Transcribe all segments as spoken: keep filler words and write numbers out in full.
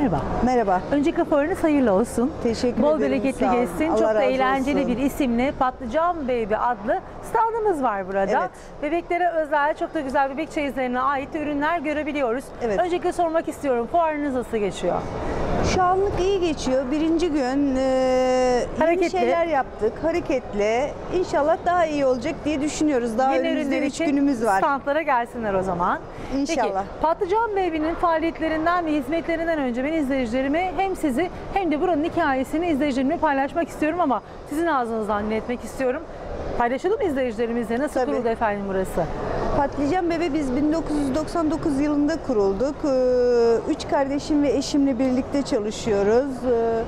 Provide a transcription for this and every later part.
Merhaba. Merhaba. Öncelikle fuarınız hayırlı olsun. Teşekkür Bol ederim. bereketli sağ olun. geçsin. Allah Çok da razı eğlenceli olsun. bir isimle Patlıcan Baby adlı standımız var burada. Evet. Bebeklere özel çok da güzel bebek çeyizlerine ait ürünler görebiliyoruz. Evet. Öncelikle sormak istiyorum. Fuarınız nasıl geçiyor? Şu anlık iyi geçiyor. Birinci gün e, yeni Hareketli. şeyler yaptık. Hareketli. İnşallah daha iyi olacak diye düşünüyoruz. Daha Yeni önümüzde ürünler üç için günümüz var. standlara gelsinler o zaman. İnşallah. Peki, Patlıcan Baby'nin faaliyetlerinden ve hizmetlerinden önce ben izleyicilerime hem sizi hem de buranın hikayesini izleyicilerimle paylaşmak istiyorum ama sizin ağzınızdan dinletmek istiyorum. Paylaşalım izleyicilerimizle. Nasıl Tabii. kuruldu efendim burası? Patlıcan Bebe biz bin dokuz yüz doksan dokuz yılında kurulduk. Ee, Üç kardeşim ve eşimle birlikte çalışıyoruz. Ee,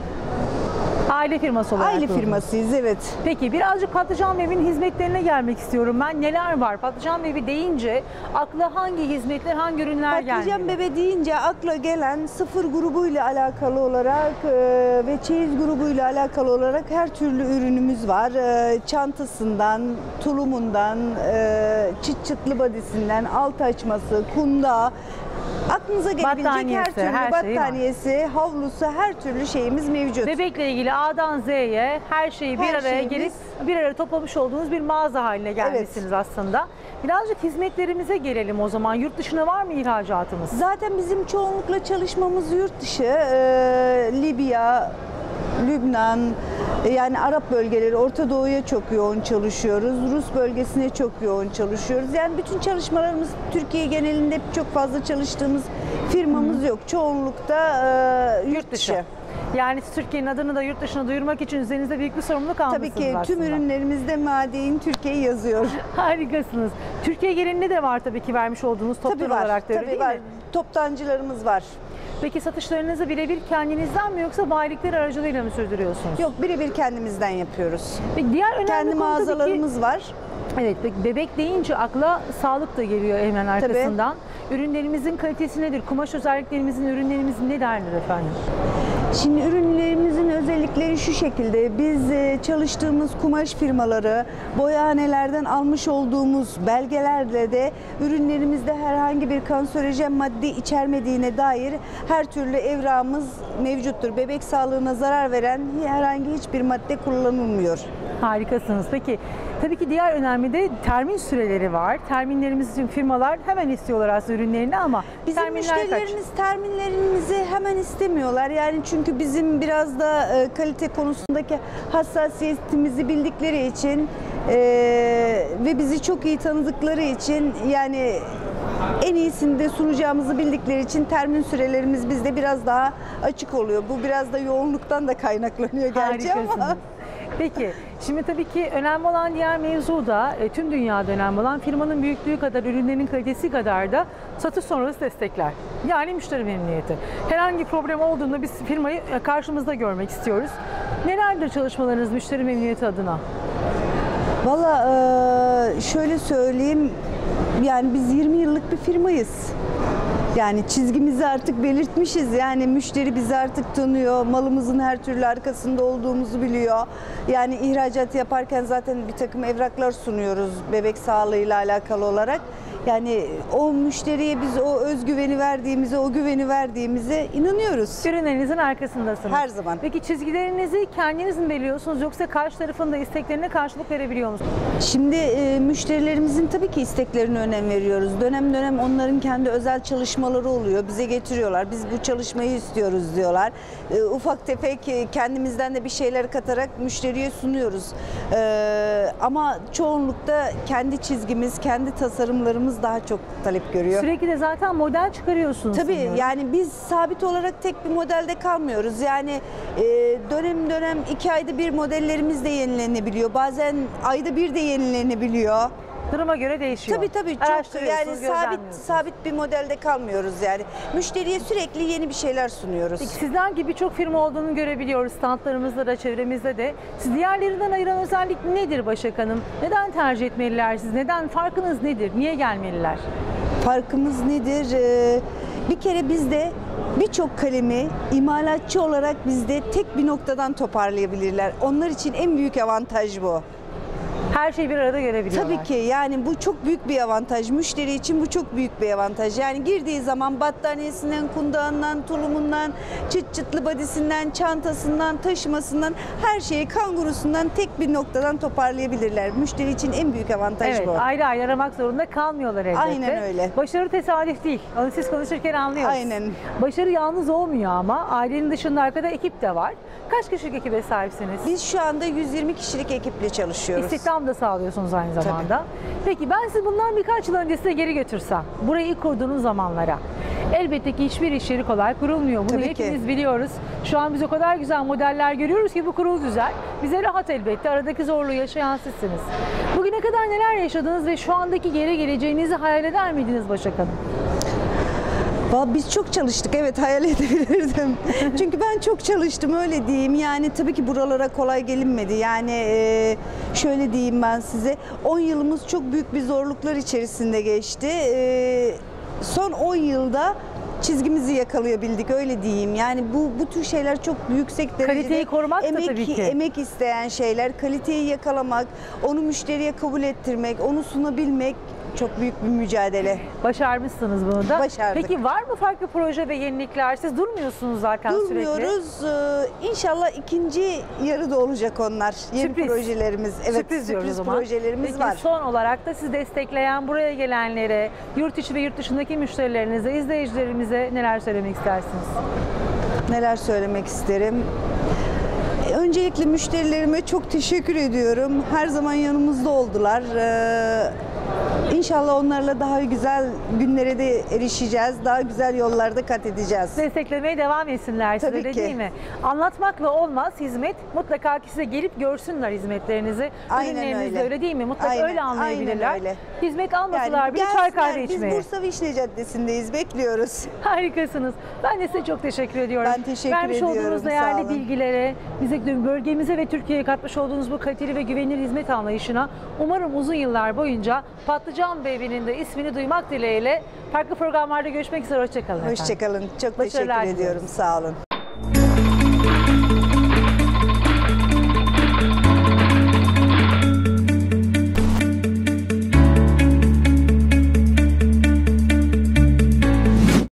Aile firması olarak. Aile kuruldu. firmasıyız, evet. Peki birazcık Patlıcan Baby'nin hizmetlerine gelmek istiyorum ben. Neler var? Patlıcan Baby deyince akla hangi hizmetler, hangi ürünler gelmeli? Patlıcan Bebe deyince akla gelen sıfır grubuyla alakalı olarak e, ve çeyiz grubuyla alakalı olarak her türlü ürünümüz var. E, çantasından, tulumundan, e, çıt çıtlı badisinden, alt açması, kundağı, aklınıza gelebilecek Battaniyesi, her türlü her şeyi var. battaniyesi, havlusu, her türlü şeyimiz mevcut. Bebekle ilgili A'dan Z'ye her şeyi bir Her araya şeyimiz- gelip bir araya toplamış olduğunuz bir mağaza haline gelmişsiniz aslında. Birazcık hizmetlerimize gelelim o zaman. Yurt dışına var mı ihracatımız? Zaten bizim çoğunlukla çalışmamız yurt dışı, e, Libya, Lübnan, e, yani Arap bölgeleri, Orta Doğu'ya çok yoğun çalışıyoruz. Rus bölgesine çok yoğun çalışıyoruz. Yani bütün çalışmalarımız Türkiye genelinde çok fazla çalıştığımız firmamız yok. Çoğunlukta e, yurt, Yurt dışı. dışı. Yani siz Türkiye'nin adını da yurt dışına duyurmak için üzerinizde büyük bir sorumluluk almışsınız Tabii ki aslında. tüm ürünlerimizde Madein Türkiye yazıyor. Harikasınız. Türkiye genelinde de var tabii ki vermiş olduğunuz toptan Tabii var, olarak da öyle tabii değil var. mi? Toptancılarımız var. Peki satışlarınızı birebir kendinizden mi yoksa bayilikler aracılığıyla mı sürdürüyorsunuz? Yok, birebir kendimizden yapıyoruz. Peki diğer önemli Kendi konu tabii ki- mağazalarımız var. Evet, peki bebek deyince akla sağlık da geliyor hemen arkasından. Ürünlerimizin kalitesi nedir? Kumaş özelliklerimizin, ürünlerimizin ne derler efendim? Şimdi ürünlerimizin özellikleri şu şekilde. Biz e, çalıştığımız kumaş firmaları, boyahanelerden almış olduğumuz belgelerle de ürünlerimizde herhangi bir kanserojen madde içermediğine dair her türlü evrağımız mevcuttur. Bebek sağlığına zarar veren herhangi hiçbir madde kullanılmıyor. Harikasınız. Peki tabii ki diğer önemli de termin süreleri var. Terminlerimiz için firmalar hemen istiyorlar aslında ürünlerini ama Bizim terminler kaç? müşterilerimiz terminlerimizi hemen istemiyorlar. Yani çünkü bizim biraz da e, kalite konusundaki hassasiyetimizi bildikleri için e, ve bizi çok iyi tanıdıkları için, yani en iyisini de sunacağımızı bildikleri için termin sürelerimiz bizde biraz daha açık oluyor. Bu biraz da yoğunluktan da kaynaklanıyor gerçi ama. Harikasınız. Peki, şimdi tabii ki önemli olan diğer mevzu da e, tüm dünyada önemli olan firmanın büyüklüğü kadar, ürünlerin kalitesi kadar da satış sonrası destekler. Yani müşteri memnuniyeti. Herhangi problem olduğunda biz firmayı e, karşımızda görmek istiyoruz. Nelerdir çalışmalarınız müşteri memnuniyeti adına? Valla e, şöyle söyleyeyim, yani biz yirmi yıllık bir firmayız. Yani çizgimizi artık belirtmişiz. Yani müşteri bizi artık tanıyor. Malımızın her türlü arkasında olduğumuzu biliyor. Yani ihracat yaparken zaten bir takım evraklar sunuyoruz bebek sağlığıyla alakalı olarak. Yani o müşteriye biz o özgüveni verdiğimize, o güveni verdiğimize inanıyoruz. Ürünlerinizin arkasındasınız. Her zaman. Peki çizgilerinizi kendiniz mi belirliyorsunuz yoksa karşı tarafın da isteklerine karşılık verebiliyor musunuz? Şimdi e, müşterilerimizin tabii ki isteklerine önem veriyoruz. Dönem dönem onların kendi özel çalışmaları oluyor. Bize getiriyorlar. Biz bu çalışmayı istiyoruz diyorlar. E, ufak tefek e, kendimizden de bir şeyler katarak müşteriye sunuyoruz. E, ama çoğunlukta kendi çizgimiz, kendi tasarımlarımız daha çok talep görüyor. Sürekli de zaten model çıkarıyorsunuz. Tabii sanıyorum. yani biz sabit olarak tek bir modelde kalmıyoruz. Yani e, dönem dönem iki ayda bir modellerimiz de yenilenebiliyor. Bazen ayda bir de yenilenebiliyor. Duruma göre değişiyor. Tabii tabii çok, Araştırıyorsunuz, yani sabit gözlemliyorsunuz. sabit bir modelde kalmıyoruz yani. Müşteriye sürekli yeni bir şeyler sunuyoruz. Peki sizden gibi birçok firma olduğunu görebiliyoruz standlarımızda da çevremizde de. Siz diğerlerinden ayıran özellik nedir Başak Hanım? Neden tercih etmeliler siz? Neden? Farkınız nedir? Niye gelmeliler? Farkımız nedir? Ee, bir kere bizde birçok kalemi imalatçı olarak bizde tek bir noktadan toparlayabilirler. Onlar için en büyük avantaj bu. her şeyi bir arada görebiliyorlar. Tabii ki, yani bu çok büyük bir avantaj. Müşteri için bu çok büyük bir avantaj. Yani girdiği zaman battaniyesinden, kundağından, tulumundan, çıt çıtlı badisinden, çantasından, taşımasından, her şeyi, kangurusundan tek bir noktadan toparlayabilirler. Müşteri için en büyük avantaj Evet, bu. ayrı ayrı aramak zorunda kalmıyorlar elbette. Aynen öyle. Başarı tesadüf değil. Onu siz konuşurken anlıyoruz. Aynen. Başarı yalnız olmuyor ama ailenin dışında arkada ekip de var. Kaç kişilik ekibe sahipsiniz? Biz şu anda yüz yirmi kişilik ekiple çalışıyoruz. İstihdam da sağlıyorsunuz aynı zamanda. Peki ben sizi bundan birkaç yıl öncesine geri götürsem, burayı ilk kurduğunuz zamanlara. Elbette ki hiçbir iş yeri kolay kurulmuyor. Bunu Tabii ki. hepimiz biliyoruz. Şu an biz o kadar güzel modeller görüyoruz ki bu kurul güzel. Bize rahat elbette. Aradaki zorluğu yaşayan sizsiniz. Bugüne kadar neler yaşadınız ve şu andaki geri geleceğinizi hayal eder miydiniz Başak Hanım? Vallahi biz çok çalıştık, evet, hayal edebilirdim. Çünkü ben çok çalıştım, öyle diyeyim. Yani tabii ki buralara kolay gelinmedi. Yani e, şöyle diyeyim ben size, on yılımız çok büyük bir zorluklar içerisinde geçti. E, son on yılda çizgimizi yakalayabildik, öyle diyeyim. Yani bu bu tür şeyler çok yüksek derecede Kaliteyi korumak da emek, tabii ki. emek isteyen şeyler. Kaliteyi yakalamak, onu müşteriye kabul ettirmek, onu sunabilmek çok büyük bir mücadele. Başarmışsınız bunu da. Başardık. Peki var mı farklı proje ve yenilikler? Siz durmuyorsunuz zaten sürekli. Durmuyoruz. Ee, İnşallah ikinci yarıda olacak onlar. Yeni Sürpriz. projelerimiz. Evet, Sürpriz diyoruz o zaman. projelerimiz Peki var. son olarak da sizi destekleyen, buraya gelenlere, yurt içi ve yurt dışındaki müşterilerinize, izleyicilerimize neler söylemek istersiniz? Neler söylemek isterim? Öncelikle müşterilerime çok teşekkür ediyorum. Her zaman yanımızda oldular. Ee, İnşallah onlarla daha güzel günlere de erişeceğiz. Daha güzel yollarda kat edeceğiz. Desteklemeye devam etsinler size Tabii de ki. değil mi? Anlatmakla olmaz hizmet. Mutlaka ki size gelip görsünler hizmetlerinizi. Aynen Ürünlerinizi öyle. öyle değil mi? Mutlaka Aynen, öyle anlayabilirler. aynen öyle. Hizmet almasalar bile çay kahve gelsinler. içmeye. Biz Bursa Vişne Caddesi'ndeyiz. Bekliyoruz. Harikasınız. Ben de size çok teşekkür ediyorum. Ben teşekkür Vermiş ediyorum, olduğunuz sağ değerli olun. bilgilere, bize, bölgemize ve Türkiye'ye katmış olduğunuz bu kaliteli ve güvenilir hizmet anlayışına umarım uzun yıllar boyunca Patlıcan Baby'nin de ismini duymak dileğiyle farklı programlarda görüşmek üzere. Hoşçakalın efendim. Hoşçakalın. Çok Başarılar teşekkür ediyorum. diliyoruz. Sağ olun.